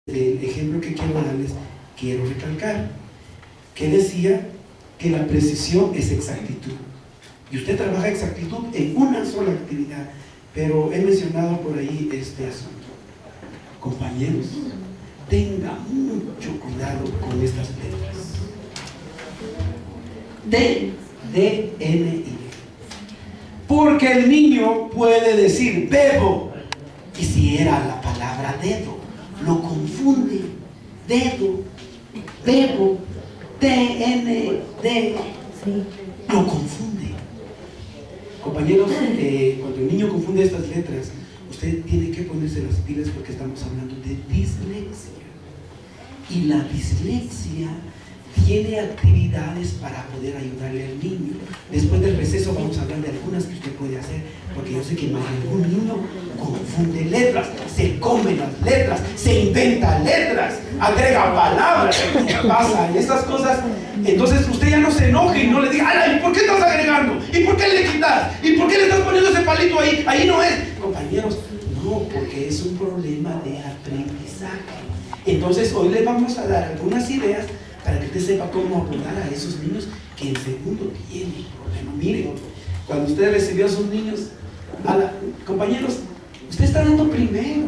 El ejemplo que quiero darles, quiero recalcar que decía que la precisión es exactitud, y usted trabaja exactitud en una sola actividad, pero he mencionado por ahí este asunto. Compañeros, tengan mucho cuidado con estas letras D, D, N, I, porque el niño puede decir bebo, y si era la palabra dedo, lo confunde. Dedo, bebo, T-N-D, lo confunde. Compañeros, cuando el niño confunde estas letras, usted tiene que ponerse las pilas, porque estamos hablando de dislexia. Y la dislexia tiene actividades para poder ayudarle al niño. Después del receso vamos a hablar de algunas que usted puede hacer, porque yo sé que más de algún niño confunde letras, se come las letras, se inventa letras, agrega palabras, pasa estas cosas. Entonces usted ya no se enoje y no le diga, ¡ay! ¿Por qué estás agregando? ¿Y por qué le quitas? ¿Y por qué le estás poniendo ese palito ahí? Ahí no es. Compañeros, no, porque es un problema de aprendizaje. Entonces hoy le vamos a dar algunas ideas para que usted sepa cómo abordar a esos niños que en segundo tienen problema. Miren, cuando usted recibió a sus niños, compañeros, usted está dando primero.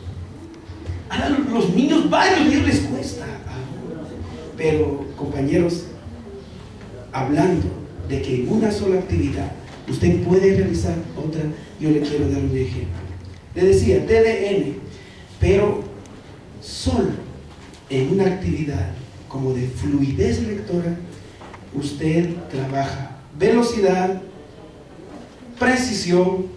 Ahora los niños, varios días les cuesta. Pero, compañeros, hablando de que en una sola actividad usted puede realizar otra, yo le quiero dar un ejemplo. Le decía, TDN, pero solo en una actividad como de fluidez lectora, usted trabaja velocidad, precisión,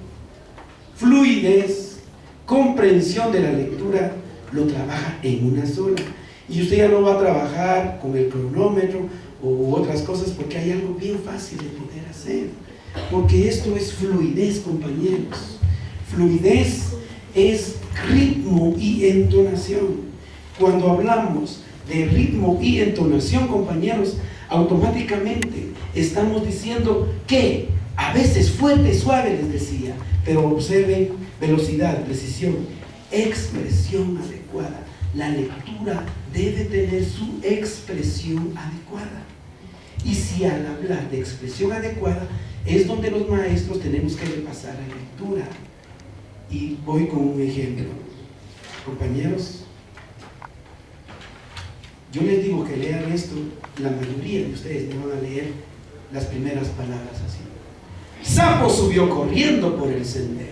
fluidez, comprensión de la lectura, lo trabaja en una sola. Y usted ya no va a trabajar con el cronómetro u otras cosas, porque hay algo bien fácil de poder hacer. Porque esto es fluidez, compañeros. Fluidez es ritmo y entonación. Cuando hablamos de ritmo y entonación, compañeros, automáticamente estamos diciendo que a veces fuerte, suave, les decía, pero observen velocidad, precisión, expresión adecuada. La lectura debe tener su expresión adecuada. Y si al hablar de expresión adecuada es donde los maestros tenemos que repasar la lectura. Y voy con un ejemplo. Compañeros, yo les digo que lean esto, la mayoría de ustedes me van a leer las primeras palabras así. Sapo subió corriendo por el sendero.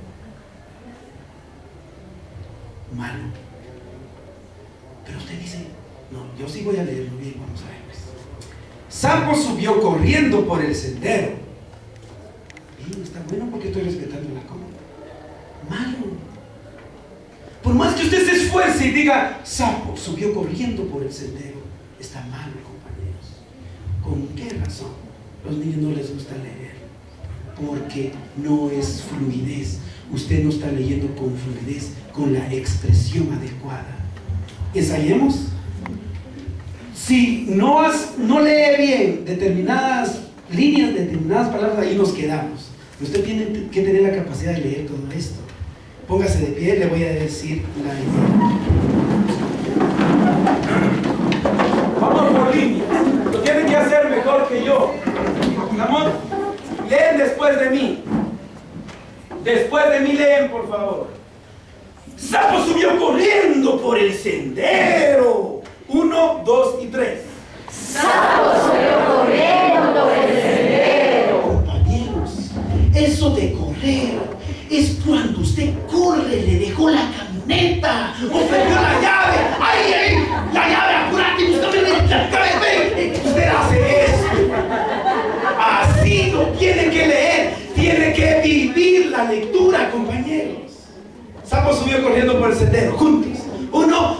Malo. Pero usted dice, no, yo sí voy a leerlo bien, vamos a ver. Pues. Sapo subió corriendo por el sendero. Bien, está bueno porque estoy respetando la coma. Malo. Por más que usted se esfuerce y diga, sapo subió corriendo por el sendero, está malo, compañeros. ¿Con qué razón? Los niños no les gusta leer, porque no es fluidez. Usted no está leyendo con fluidez, con la expresión adecuada. Ensayemos. Si no lee bien determinadas líneas, determinadas palabras, ahí nos quedamos. Usted tiene que tener la capacidad de leer todo esto. Póngase de pie, le voy a decir la idea. Vamos por líneas. Lo tienen que hacer mejor que yo. ¿Vamos? Leen después de mí. Después de mí leen, por favor. Sapo subió corriendo por el sendero. 1, 2 y 3. Sapo subió corriendo por el sendero. Compañeros, eso de correr es cuando usted corre, le dejó la camioneta o perdió la llave. ¡Ay, ay! La llave, apúrate, búscame la llave. Usted hace eso. Así no tiene que leer, tiene que vivir la lectura, compañeros. Sapo subió corriendo por el sendero, juntos. 1,